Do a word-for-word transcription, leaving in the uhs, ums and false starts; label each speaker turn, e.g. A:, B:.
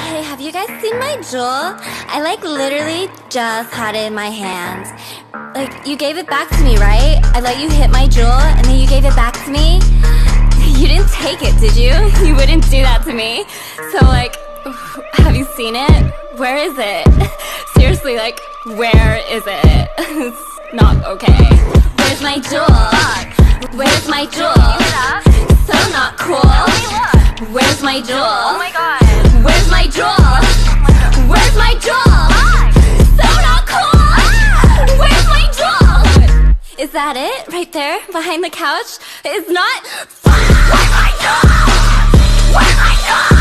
A: Hey, have you guys seen my jewel? I like literally just had it in my hands. Like, you gave it back to me, right? I let you hit my jewel and then you gave it back to me. You didn't take it, did you? You wouldn't do that to me. So like, have you seen it? Where is it? Seriously, like, where is it? It's not okay. Where's my jewel? Where's my jewel? So not cool. Where's my jewel?
B: Oh my god.
A: Where's my jewel? Where's my jewel? So not cool. Where's my jewel? Is that it? Right there? Behind the couch? It's not. Where's my jewel? Where's my jewel?